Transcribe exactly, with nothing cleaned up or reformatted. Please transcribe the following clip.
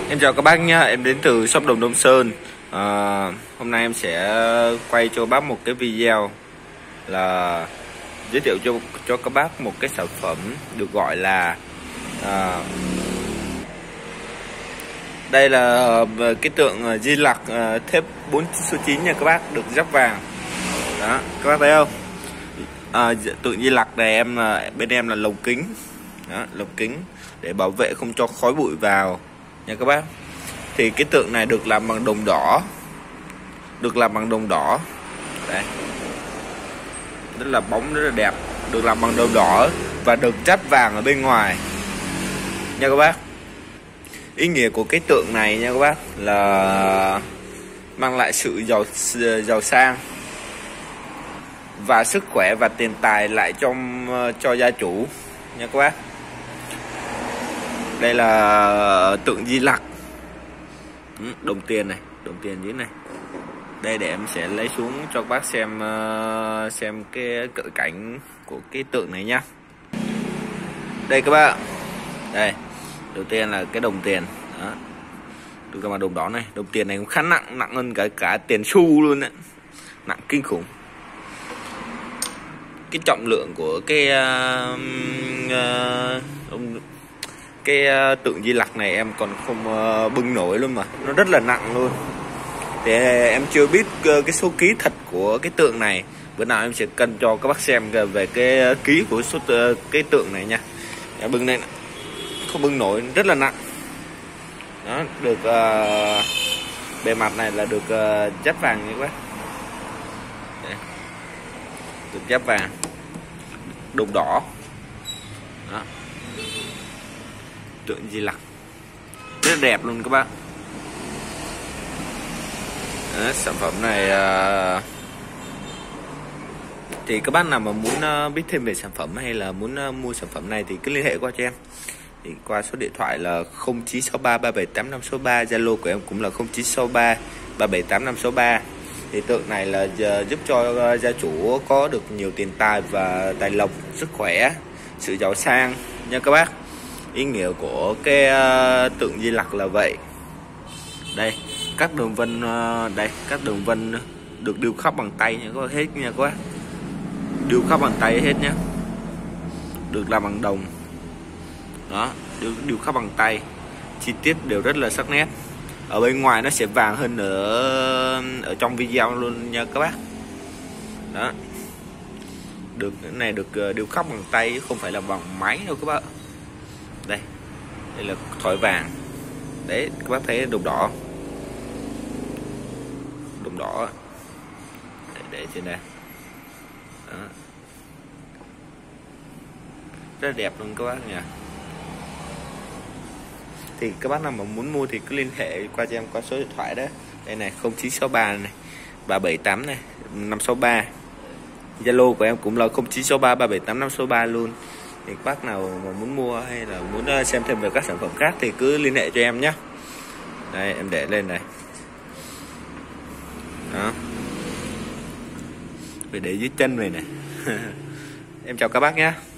Em chào các bác nhá, em đến từ shop Đồng Đông Sơn. à, Hôm nay em sẽ quay cho bác một cái video là giới thiệu cho cho các bác một cái sản phẩm được gọi là à, đây là cái tượng Di Lặc thép bốn số chín nha các bác, được giáp vàng đó, các bác thấy không? à, Tượng Di Lặc này em bên em là lồng kính đó, lồng kính để bảo vệ không cho khói bụi vào nha các bác. Thì cái tượng này được làm bằng đồng đỏ, được làm bằng đồng đỏ đây, rất là bóng, rất là đẹp, được làm bằng đồng đỏ và được chát vàng ở bên ngoài nha các bác. Ý nghĩa của cái tượng này nha các bác là mang lại sự giàu giàu sang và sức khỏe và tiền tài lại trong cho gia chủ nha các bác. Đây là tượng Di Lặc, đồng tiền này, đồng tiền dưới này. Đây để em sẽ lấy xuống cho các bác xem xem cái cỡ cảnh của cái tượng này nhá. Đây các bác, đây đầu tiên là cái đồng tiền đó, được làm bằng đồng đỏ này. Đồng tiền này cũng khá nặng, nặng hơn cả cả tiền xu luôn đấy, nặng kinh khủng. Cái trọng lượng của cái uh, uh, ông cái uh, tượng Di Lặc này em còn không uh, bưng nổi luôn, mà nó rất là nặng luôn. Thì em chưa biết uh, cái số ký thật của cái tượng này. Bữa nào em sẽ cân cho các bác xem về cái uh, ký của số uh, cái tượng này nha. Em bưng lên không bưng nổi, rất là nặng đó. Được uh, bề mặt này là được uh, giáp vàng như các bác. Đây. Được giáp vàng, đồng đỏ đó. Tượng Di Lặc rất đẹp luôn các bác. Đó, sản phẩm này uh, thì các bác nào mà muốn uh, biết thêm về sản phẩm hay là muốn uh, mua sản phẩm này thì cứ liên hệ qua cho em, thì qua số điện thoại là không chín sáu ba ba bảy tám năm sáu ba. Zalo của em cũng là không chín sáu ba ba bảy tám năm sáu ba. Thì tượng này là uh, giúp cho uh, gia chủ có được nhiều tiền tài và tài lộc, sức khỏe, sự giàu sang nha các bác. Ý nghĩa của cái uh, tượng Di Lặc là vậy. Đây các đường vân, uh, đây các đường vân được điêu khắc bằng tay nha các bác, hết nha các bác, điêu khắc bằng tay hết nhé, được làm bằng đồng đó, điêu, điêu khắc bằng tay, chi tiết đều rất là sắc nét. Ở bên ngoài nó sẽ vàng hơn ở ở trong video luôn nha các bác. Đó, được cái này được điêu khắc bằng tay, không phải là bằng máy đâu các bác. Đây, đây là thỏi vàng. Đấy, các bác thấy đồng đỏ, đồng đỏ để, để trên đây. Đó. Rất là đẹp luôn các bác nha. Thì các bác nào mà muốn mua thì cứ liên hệ qua cho em qua số điện thoại đó. Đây này, không chín sáu ba này, ba bảy tám này, năm sáu ba. Zalo của em cũng là không chín sáu ba ba bảy tám năm sáu ba luôn. Thì các bác nào mà muốn mua hay là muốn xem thêm về các sản phẩm khác thì cứ liên hệ cho em nhé. Đây em để lên này. Đó. Phải để dưới chân này này. Em chào các bác nhé.